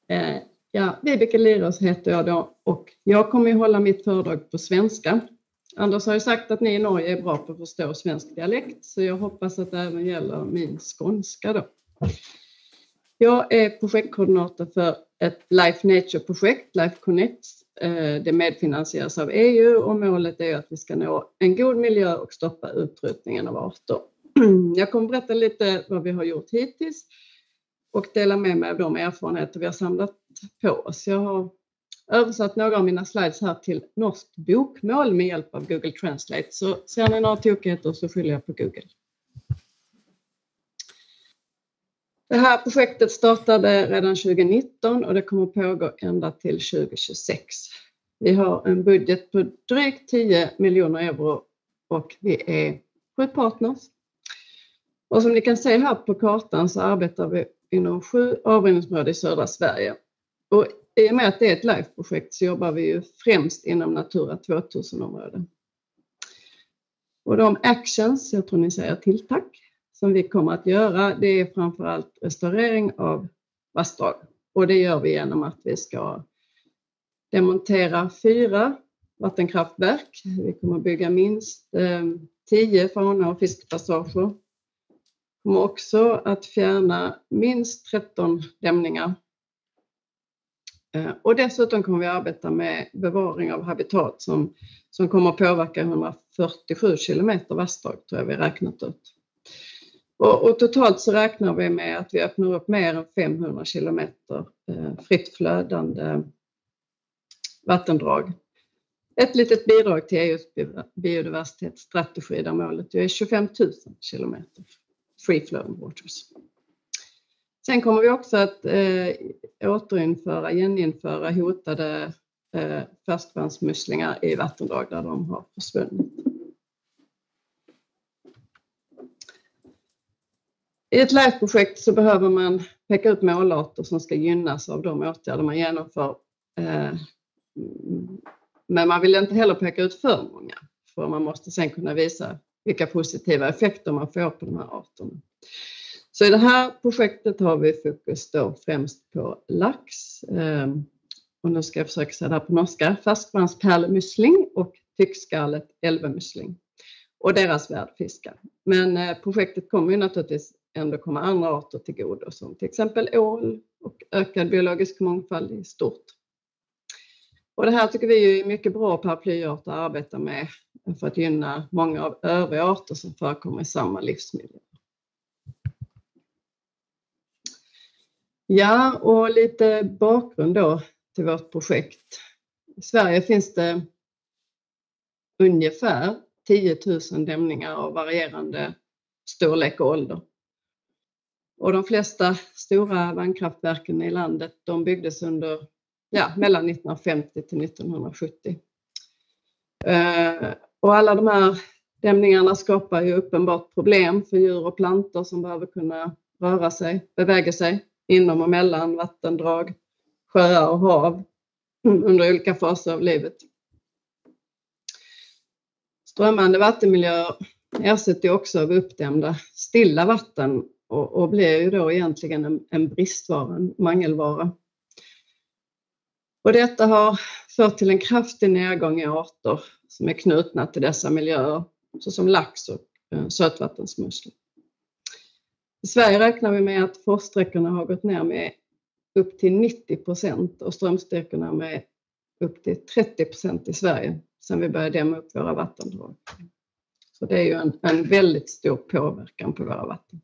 Vibeke Lirås heter jag då och jag kommer ju hålla mitt föredrag på svenska. Anders har ju sagt att ni i Norge är bra på att förstå svensk dialekt, så jag hoppas att det även gäller min skånska då. Jag är projektkoordinator för ett Life Nature-projekt, Life Connect. Det medfinansieras av EU och målet är att vi ska nå en god miljö och stoppa utrotningen av arter. Jag kommer berätta lite vad vi har gjort hittills och dela med mig av de erfarenheter vi har samlat på oss. Jag har översatt några av mina slides här till norskt bokmål med hjälp av Google Translate. Så ser ni några tokigheter så skyller jag på Google. Det här projektet startade redan 2019 och det kommer pågå ända till 2026. Vi har en budget på drygt 10 miljoner euro och vi är 7 partners. Och som ni kan se här på kartan så arbetar vi inom 7 avrinningsområden i södra Sverige. Och i och med att det är ett LIFE-projekt så jobbar vi ju främst inom Natura 2000-områden. Och de actions, jag tror ni säger tilltack, som vi kommer att göra, det är framförallt restaurering av vassdrag. Och det gör vi genom att vi ska demontera 4 vattenkraftverk. Vi kommer bygga minst 10 fauna- och fiskpassager. Vi kommer också att fjärna minst 13 dämningar. Och dessutom kommer vi arbeta med bevaring av habitat som kommer att påverka 147 kilometer vassdrag, tror jag vi räknat ut. Och totalt så räknar vi med att vi öppnar upp mer än 500 kilometer fritt flödande vattendrag. Ett litet bidrag till EUs biodiversitetsstrategi där målet är 25 000 kilometer free flowing waters. Sen kommer vi också att geninföra hotade färskvandsmusslingar i vattendrag där de har försvunnit. I ett LIFE-projekt så behöver man peka ut målarter som ska gynnas av de åtgärder man genomför. Men man vill inte heller peka ut för många, för man måste sen kunna visa vilka positiva effekter man får på de här arterna. Så i det här projektet har vi fokus då främst på lax. Och nu ska jag försöka säga det här på norska. Färskvandspärlemussling och tyckskallet älvemussling. Och deras värdfiskar. Men projektet kommer ju naturligtvis ändå komma andra arter till godo. Som till exempel ål och ökad biologisk mångfald i stort. Och det här tycker vi är mycket bra paraplyarter att arbeta med. För att gynna många av övriga arter som förekommer i samma livsmiljö. Ja, och lite bakgrund då till vårt projekt. I Sverige finns det ungefär 10 000 dämningar av varierande storlek och ålder. Och de flesta stora vattenkraftverken i landet de byggdes under mellan 1950 till 1970. Och alla de här dämningarna skapar ju uppenbart problem för djur och plantor som behöver kunna beväga sig inom och mellan vattendrag, sjöar och hav under olika faser av livet. Strömmande vattenmiljöer ersätter också av uppdämda stilla vatten och blir ju då egentligen en bristvara, en mangelvara. Och detta har fört till en kraftig nedgång i arter som är knutna till dessa miljöer, såsom lax och sötvattensmusslor. I Sverige räknar vi med att forssträckorna har gått ner med upp till 90% och strömsträckorna med upp till 30% i Sverige sedan vi började dämma upp våra vattendrag. Så det är ju en väldigt stor påverkan på våra vatten.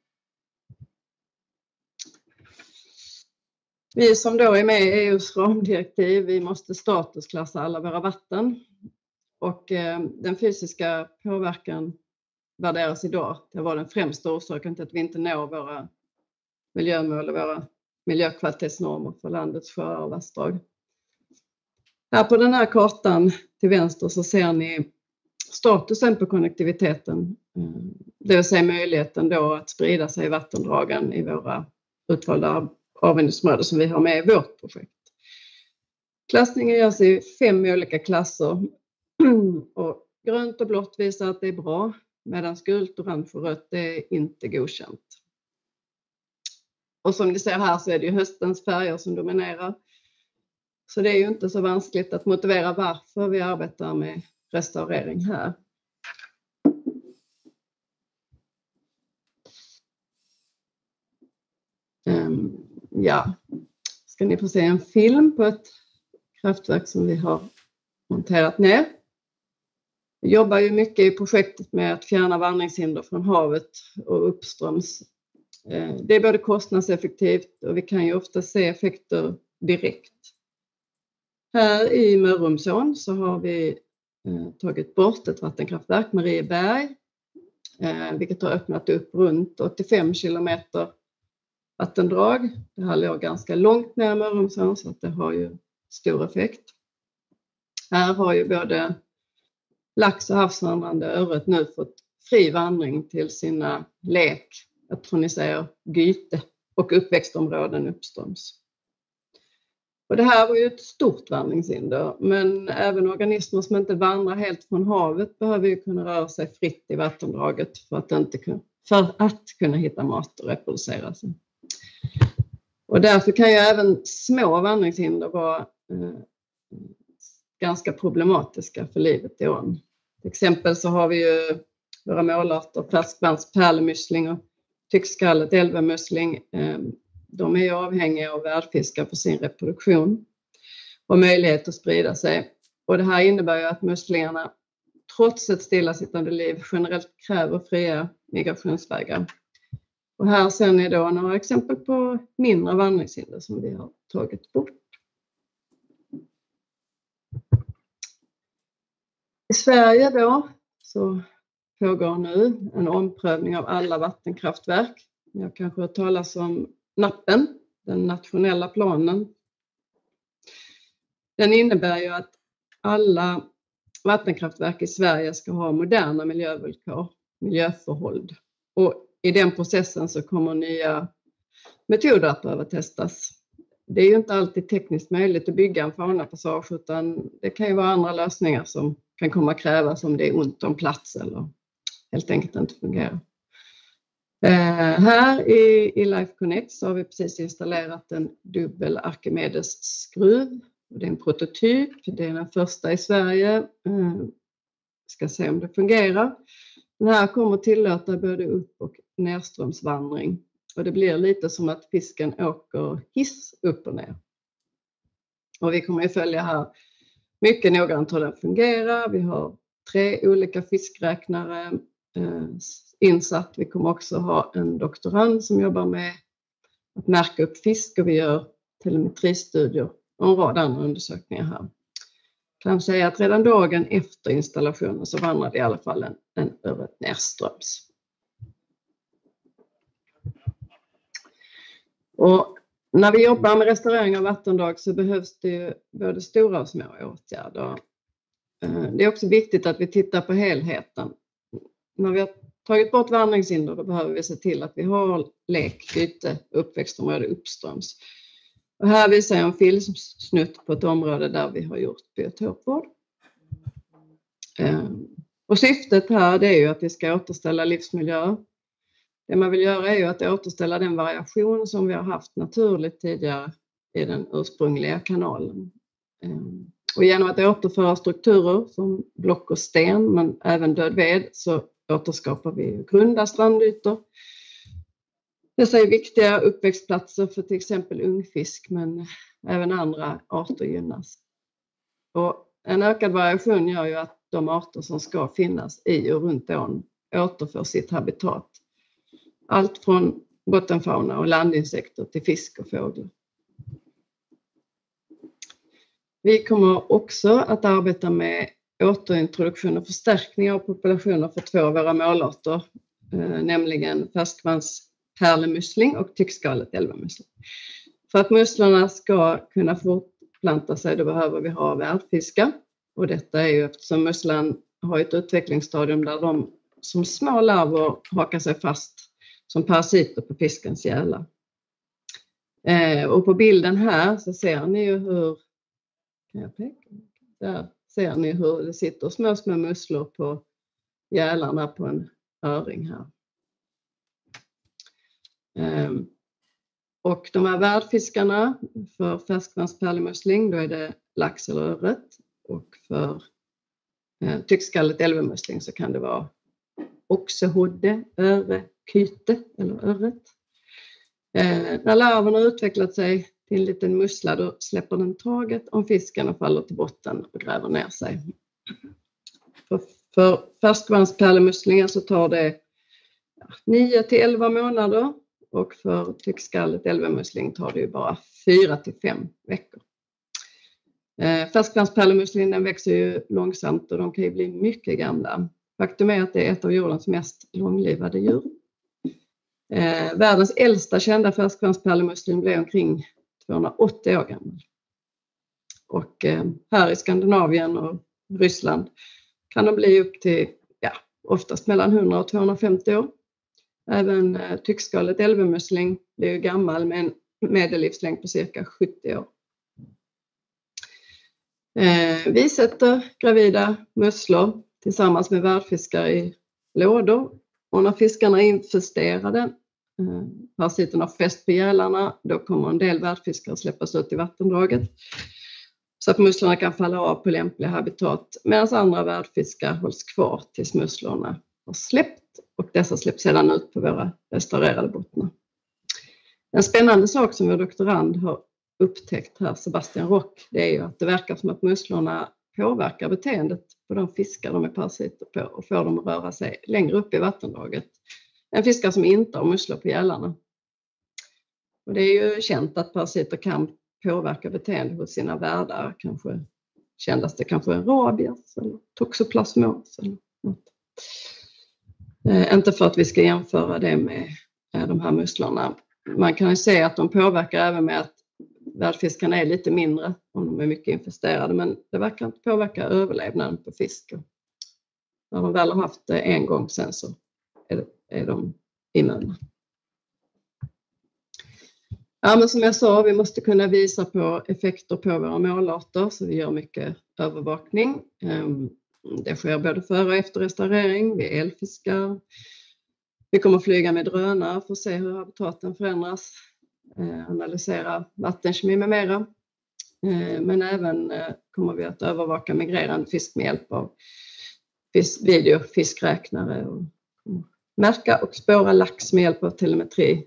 Vi som då är med i EUs ramdirektiv, vi måste statusklassa alla våra vatten. Och den fysiska påverkan värderas idag. Det var den främsta orsaken till att vi inte når våra miljömål och våra miljökvalitetsnormer för landets sjöar och vassdrag. Här på den här kartan till vänster så ser ni statusen på konnektiviteten. Det vill säga möjligheten då att sprida sig i vattendragen i våra utvalda avrinningsområden som vi har med i vårt projekt. Klassningen görs i 5 olika klasser. Och grönt och blått visar att det är bra. Medan gult, orange och rött är inte godkänt. Och som ni ser här så är det ju höstens färger som dominerar. Så det är ju inte så vanskligt att motivera varför vi arbetar med restaurering här. Ja, ska ni få se en film på ett kraftverk som vi har monterat ner. Vi jobbar ju mycket i projektet med att fjärna vandringshinder från havet och uppströms. Det är både kostnadseffektivt och vi kan ju ofta se effekter direkt. Här i Mörrumsån så har vi tagit bort ett vattenkraftverk, Marieberg, vilket har öppnat upp runt 85 kilometer vattendrag. Det här låg ganska långt ner i Mörrumsån så att det har ju stor effekt. Här har ju både lax och havsvandrande öret nu fått fri vandring till sina lek, jag tror ni säger gyte, och uppväxtområden uppströms. Och det här var ju ett stort vandringshinder, men även organismer som inte vandrar helt från havet behöver ju kunna röra sig fritt i vattendraget för att kunna hitta mat och reproducera sig. Och därför kan ju även små vandringshinder vara ganska problematiska för livet i ån. Till exempel så har vi ju våra målarter färskvans-pärlemyssling och tyckskallet älvemussling. De är ju avhängiga av värdfiskar för sin reproduktion och möjlighet att sprida sig. Och det här innebär ju att musslingarna trots ett stillasittande liv generellt kräver fria migrationsvägar. Och här ser ni då några exempel på mindre vandringshinder som vi har tagit bort. I Sverige då så pågår nu en omprövning av alla vattenkraftverk. Jag kanske har talat om NAPen, den nationella planen. Den innebär ju att alla vattenkraftverk i Sverige ska ha moderna miljövillkor, miljöförhåll. Och i den processen så kommer nya metoder att behöva testas. Det är ju inte alltid tekniskt möjligt att bygga en faunapassage, utan det kan ju vara andra lösningar som kan komma att krävas om det är ont om plats eller helt enkelt inte fungerar. Här i Life Connect så har vi precis installerat en dubbel Archimedes skruv. Det är en prototyp, det är den första i Sverige. Ska se om det fungerar. Den här kommer tillåta både upp- och nedströmsvandring. Och det blir lite som att fisken åker hiss upp och ner. Och vi kommer att följa här mycket noggrant hur den fungerar. Vi har 3 olika fiskräknare insatt. Vi kommer också ha en doktorand som jobbar med att märka upp fisk, och vi gör telemetristudier och en rad andra undersökningar här. Kan säga att redan dagen efter installationen så vandrar det i alla fall en öret nedströms. Och när vi jobbar med restaurering av vattendrag så behövs det ju både stora och små åtgärder. Det är också viktigt att vi tittar på helheten. När vi har tagit bort vandringshinder då behöver vi se till att vi har lek, gyte, uppväxtområde, uppströms. Och här visar jag en filmsnutt på ett område där vi har gjort biotopvård. Och syftet här det är ju att vi ska återställa livsmiljö. Det man vill göra är ju att återställa den variation som vi har haft naturligt tidigare i den ursprungliga kanalen. Och genom att återföra strukturer som block och sten men även död ved så återskapar vi grunda strandytor. Dessa är viktiga uppväxtplatser för till exempel ungfisk, men även andra arter gynnas. Och en ökad variation gör ju att de arter som ska finnas i och runt ån återfår sitt habitat. Allt från bottenfauna och landinsekter till fisk och fåglar. Vi kommer också att arbeta med återintroduktion och förstärkning av populationer för 2 av våra målarter, nämligen färskvans-pärlemussling och tyckskalet älvemussling. För att musslorna ska kunna fortplanta sig då behöver vi ha värdfiskar. Och detta är ju eftersom musslan har ett utvecklingsstadium där de som små larver hakar sig fast som parasiter på fiskens gälla. Och på bilden här så ser ni ju hur, kan jag peka? Där ser ni hur det sitter små musslor på gälarna på en öring här. Och de här värdfiskarna för färskvannspärlemusling, då är det lax eller örret. Och för tyckskallet älvemusling så kan det vara oxehodde, öre, kyte eller örret. När larven har utvecklat sig till en liten mussla, då släpper den taget om fisken och faller till botten och gräver ner sig. För färskvannspärlemuslingar så tar det 9 till 11 månader och för tyckskallet älvemusling tar det ju bara 4 till 5 veckor. Färskvannspärlemusling, den växer ju långsamt och de kan ju bli mycket gamla. Faktum är att det är ett av jordens mest långlivade djur. Världens äldsta kända färskvannspärlemusling blev omkring 280 år gammal. Och här i Skandinavien och Ryssland kan de bli upp till oftast mellan 100 och 250 år. Även tyckskallet älvemusling blir ju gammal med en medellivslängd på cirka 70 år. Vi sätter gravida musslor tillsammans med värdfiskar i lådor. Och när fiskarna är infesterade, parasiten har fäst på gälarna, då kommer en del värdfiskar att släppas ut i vattendraget. Så att musslorna kan falla av på lämpliga habitat, medan andra värdfiskar hålls kvar tills musslorna har släppt. Och dessa släpps sedan ut på våra restaurerade bottnar. En spännande sak som vår doktorand har upptäckt här, Sebastian Rock, det är ju att det verkar som att musslorna påverkar beteendet på de fiskar de är parasiter på och får dem att röra sig längre upp i vattendraget än fiskar som inte har musslor på gälarna. Och det är ju känt att parasiter kan påverka beteende hos sina värdar. Kanske kändaste kanske rabies eller toxoplasmos eller något. Inte för att vi ska jämföra det med de här musslorna. Man kan ju se att de påverkar även med att värdfiskarna är lite mindre om de är mycket infesterade, men det verkar inte påverka överlevnaden på fisk. När de väl har haft det en gång sen så är de immuna. Ja, men som jag sa, vi måste kunna visa på effekter på våra målarter, så vi gör mycket övervakning. Det sker både före och efter restaurering, vi elfiskar. Vi kommer flyga med drönare för att se hur habitaten förändras, analysera vattenkemi med mera. Men även kommer vi att övervaka migrerande fisk med hjälp av videofiskräknare och märka och spåra lax med hjälp av telemetri.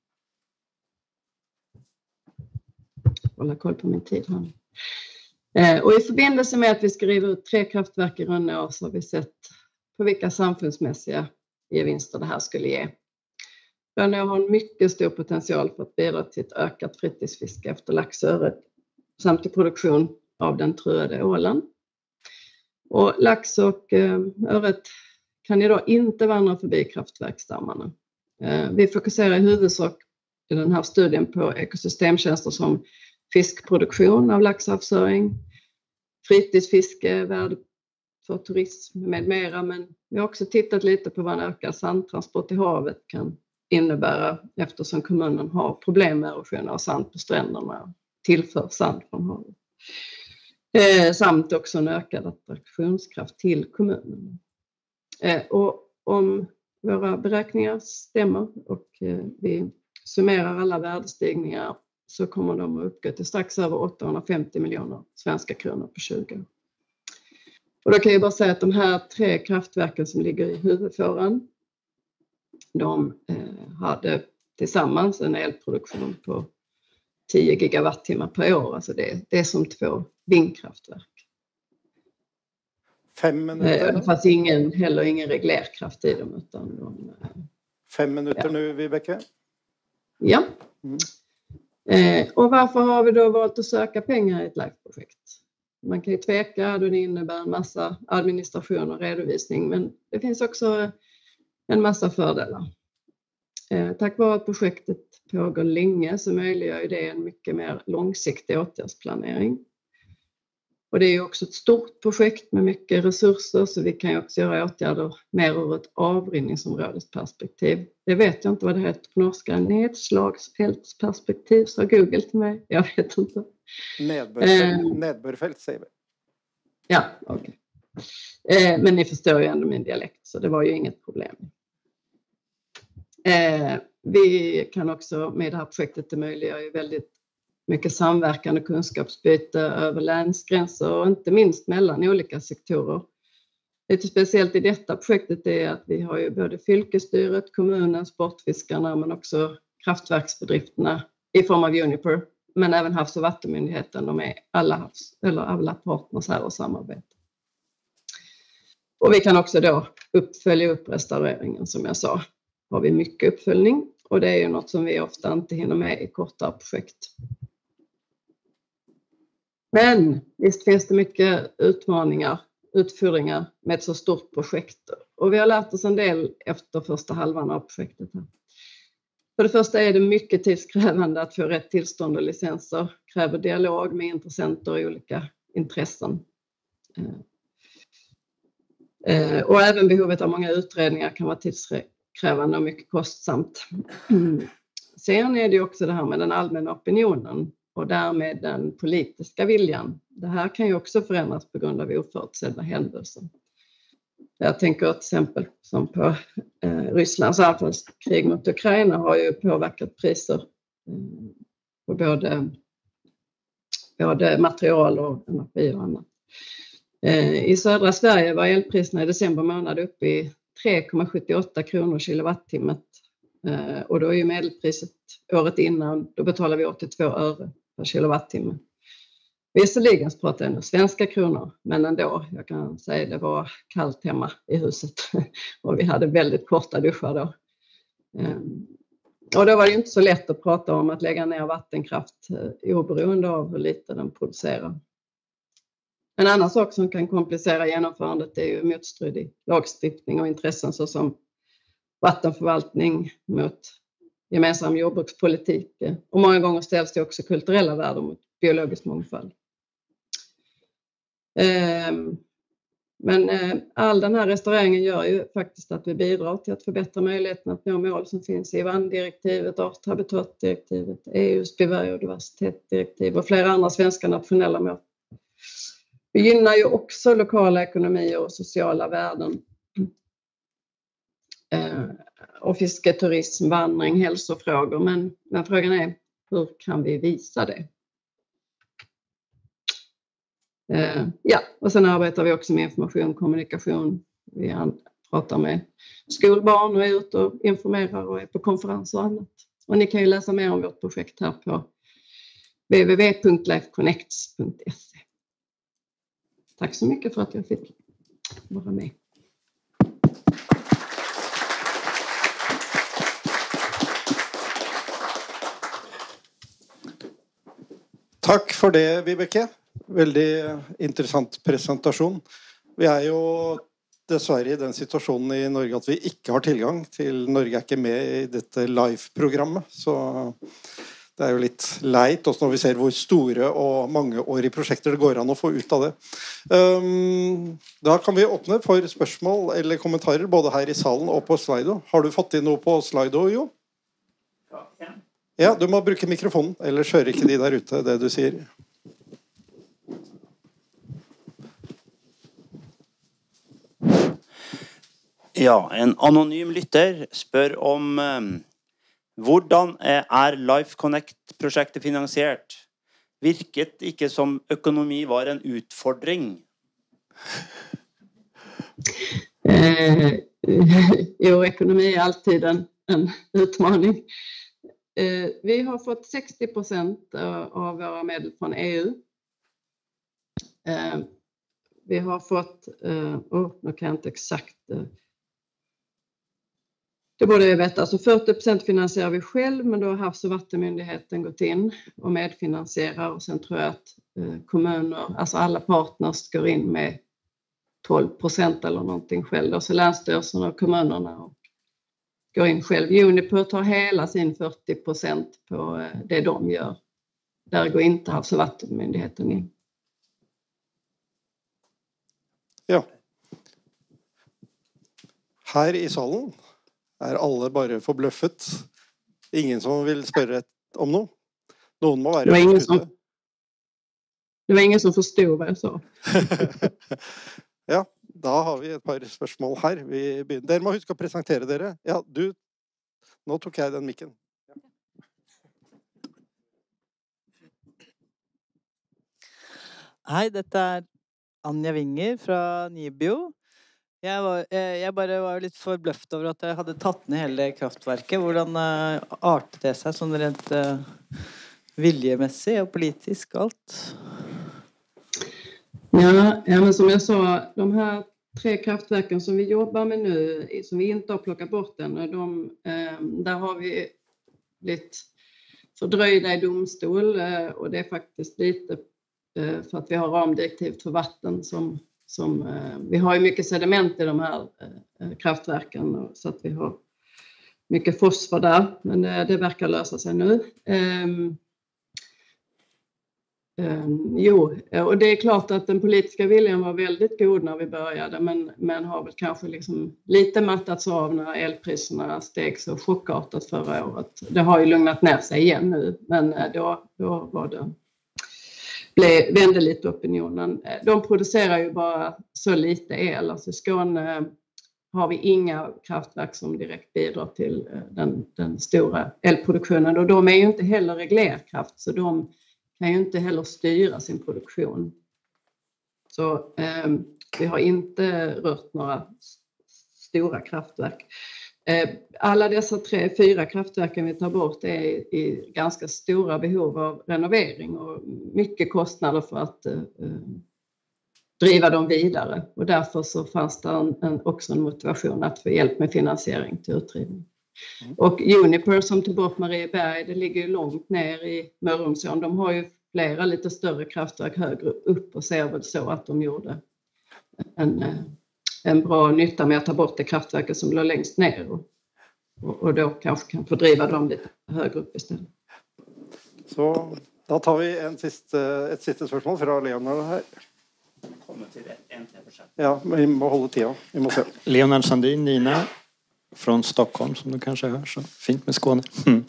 Hålla koll på min tid här. Och i förbindelse med att vi ska riva ut 3 kraftverk i Rönneå så har vi sett på vilka samfundsmässiga vinster det här skulle ge. Rönneå har en mycket stor potential för att bidra till ett ökat fritidsfiske efter laxöret samt till produktion av den truade ålen. Och lax och öret kan idag inte vandra förbi kraftverksdammarna. Vi fokuserar i huvudsak i den här studien på ekosystemtjänster som fiskproduktion av laxavföring, fritidsfiske, värde för turism med mera. Men vi har också tittat lite på vad en ökad sandtransport i havet kan innebära, eftersom kommunen har problem med erosion av sand på stränderna och tillför sand från havet. Samt också en ökad attraktionskraft till kommunen. Och om våra beräkningar stämmer och vi summerar alla värdestigningar så kommer de att uppgå till strax över 850 miljoner svenska kronor på 20 år. Och då kan jag bara säga att de här 3 kraftverken som ligger i huvudfåran, de hade tillsammans en elproduktion på 10 gigawattimmar per år. Alltså det är som 2 vindkraftverk. 5 minuter. Det fanns heller ingen reglerkraft i dem. Utan 5 minuter nu, Vibeke. Ja. Och varför har vi då valt att söka pengar i ett LIFE-projekt? Man kan ju tveka då det innebär en massa administration och redovisning, men det finns också en massa fördelar. Tack vare att projektet pågår länge så möjliggör det en mycket mer långsiktig åtgärdsplanering. Och det är ju också ett stort projekt med mycket resurser, så vi kan ju också göra åtgärder mer ur ett avrinningsområdesperspektiv. Det vet jag inte vad det heter på norska. Nedslagsfältsperspektiv, sa Google till mig. Jag vet inte. Nedbörfält säger vi. Ja, okej. Men ni förstår ju ändå min dialekt, så det var ju inget problem. Vi kan också med det här projektet möjliggöra ju väldigt mycket samverkan och kunskapsbyte över länsgränser och inte minst mellan olika sektorer. Lite speciellt i detta projektet är att vi har ju både fylkestyret, kommunen, sportfiskarna men också kraftverksbedrifterna i form av Uniper, men även Havs- och vattenmyndigheten. De är alla partners här och samarbetar. Och vi kan också då följa upp restaureringen som jag sa. Har vi mycket uppföljning och det är ju något som vi ofta inte hinner med i kortare projekt. Men visst finns det mycket utfordringar med ett så stort projekt. Och vi har lärt oss en del efter första halvan av projektet här. För det första är det mycket tidskrävande att få rätt tillstånd och licenser. Kräver dialog med intressenter och olika intressen. Och även behovet av många utredningar kan vara tidskrävande och mycket kostsamt. Sen är det ju också det här med den allmänna opinionen och därmed den politiska viljan. Det här kan ju också förändras på grund av oförutsedda händelser. Jag tänker till exempel som på Rysslands anfallskrig mot Ukraina har ju påverkat priser på både material och energi och annat. I södra Sverige var elpriserna i december månad uppe i 3,78 kronor kilowattimmet. Och då är ju medelpriset året innan, då betalar vi 82 öre per kilowattimme. Visserligen pratar jag nu svenska kronor, men ändå, jag kan säga det var kallt hemma i huset och vi hade väldigt korta duschar då. Och då var det inte så lätt att prata om att lägga ner vattenkraft oberoende av hur lite den producerar. En annan sak som kan komplicera genomförandet är ju motstridig lagstiftning och intressen såsom vattenförvaltning mot gemensam jordbrukspolitik. Och många gånger ställs det också kulturella värden mot biologisk mångfald. Men all den här restaureringen gör ju faktiskt att vi bidrar till att förbättra möjligheten att nå mål som finns i vattendirektivet, arthabitatdirektivet, EUs biodiversitetsdirektiv och flera andra svenska nationella mål. Vi gynnar ju också lokala ekonomier och sociala värden. Och fisketurism, vandring, hälsofrågor. Men frågan är, hur kan vi visa det? Ja, och sen arbetar vi också med information, kommunikation. Vi pratar med skolbarn och är ute och informerar och är på konferenser och annat. Och ni kan ju läsa mer om vårt projekt här på www.lifeconnects.se. Tack så mycket för att jag fick vara med. Tack för det, Vibeke. Väldigt intressant presentation. Vi är ju dessvärre i den situationen i Norge att vi inte har tillgång till. Norge är inte med i detta live-programmet, så det är ju lite leit också när vi ser hur stora och mångåriga projekt det går an att få ut av det. Då kan vi öppna för spørsmål eller kommentarer både här i salen och på Slido. Har du fått in något på Slido, Jo? Ja, du må bruka mikrofonen, eller kör inte de där ute det du säger. Ja, en anonym lytter spør om hvordan Life Connect-projektet finansiert? Virket ikke som økonomi var en utfordring? Jo, ekonomi är alltid en utmaning. Vi har fått 60% av våra medel från EU. Vi har fått, nu kan jag inte exakt, det borde jag veta, alltså 40% finansierar vi själv, men då har Havs- och vattenmyndigheten gått in och medfinansierar, och sen tror jag att kommuner, alltså alla partners går in med 12% eller någonting själv, och så länsstyrelserna och kommunerna och går in själv. Uniper tar hela sin 40% på det de gör. Där går inte Havs- och vattenmyndigheten in. Ja. Här i salen är alla bara förblöffet. Ingen som vill spørre om något. Någon må vara det var ingen som förstod vad jag sa. Ja, då har vi ett par spørsmål här. Vi begynner. Dere må huske å presentere dere. Ja, du Nå tok jeg den mikken. Hei, dette Anja Winger fra Nibio. Jeg bare var litt forbløft over at jeg hadde tatt ned hele kraftverket. Hvordan artet det seg sånn rent viljemessig og politisk alt? Ja, men som jag sa, de här 3 kraftverken som vi jobbar med nu, som vi inte har plockat bort än, där har vi blivit fördröjda i domstol, och det är faktiskt lite för att vi har ramdirektiv för vatten som vi har ju mycket sediment i de här kraftverken, så att vi har mycket fosfor där, men det verkar lösa sig nu. Och det är klart att den politiska viljan var väldigt god när vi började, men har väl kanske liksom lite mattats av när elpriserna steg så chockartat förra året. Det har ju lugnat ner sig igen nu, men då var vände lite opinionen. De producerar ju bara så lite el. Alltså i Skåne har vi inga kraftverk som direkt bidrar till den stora elproduktionen, och de är ju inte heller reglerkraft, så de kan ju inte heller styra sin produktion. Så vi har inte rört några stora kraftverk. Alla dessa 3-4 kraftverken vi tar bort är i ganska stora behov av renovering och mycket kostnader för att driva dem vidare. Och därför så fanns det också en motivation att få hjälp med finansiering till utdrivning. Och Uniper som tog bort Marieberg, det ligger ju långt ner i Mörrumsån. De har ju flera lite större kraftverk högre upp, och ser väl så att de gjorde en bra nytta med att ta bort det kraftverket som låg längst ner, och då kanske kan fördriva dem lite högre upp istället. Så då tar vi ett sista spørsmål fra Leonard här. Ja, men vi må hålla tiden. Vi må se. Leonard Sandin, Nina från Stockholm, som du kanske hör så fint med Skåne.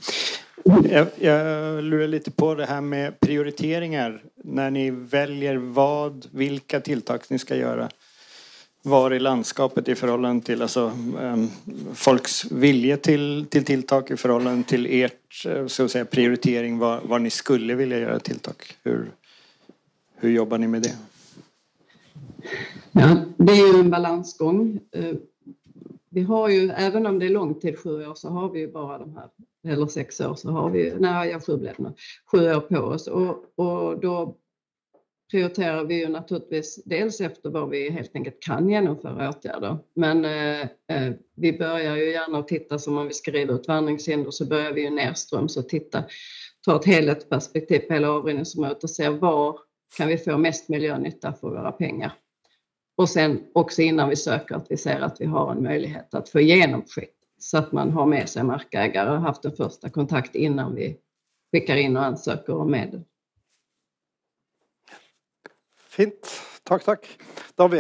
Jag lurar lite på det här med prioriteringar. När ni väljer vilka tilltak ni ska göra. Var i landskapet i förhållande till folks vilja till tilltak i förhållande till ert så att säga, prioritering. Var ni skulle vilja göra tilltak. Hur jobbar ni med det? Ja, det är ju en balansgång. Vi har ju, även om det är lång tid, 7 år, så har vi ju bara de här, eller 6 år, så har vi, 7 år på oss. Och då prioriterar vi ju naturligtvis dels efter vad vi helt enkelt kan genomföra åtgärder. Men vi börjar ju gärna att titta, som om vi ska riva ut vandringshinder, så börjar vi ju nedströms och ta ett helhetsperspektiv på hela avrinningsområdet och se var kan vi få mest miljönytta för våra pengar. Och sen också innan vi söker att vi ser att vi har en möjlighet att få igenom projekt, så att man har med sig markägare och haft en första kontakt innan vi skickar in och ansöker om medel. Fint. Tack. Då